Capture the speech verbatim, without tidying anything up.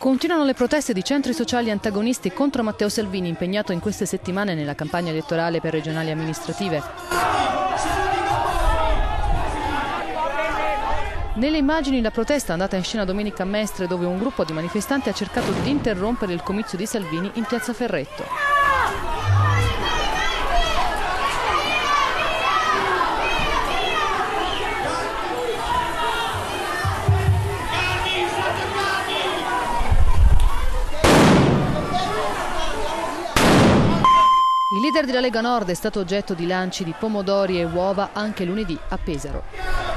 Continuano le proteste di centri sociali antagonisti contro Matteo Salvini, impegnato in queste settimane nella campagna elettorale per regionali amministrative. Nelle immagini la protesta è andata in scena domenica a Mestre, dove un gruppo di manifestanti ha cercato di interrompere il comizio di Salvini in piazza Ferretto. Il leader della Lega Nord è stato oggetto di lanci di pomodori e uova anche lunedì a Pesaro.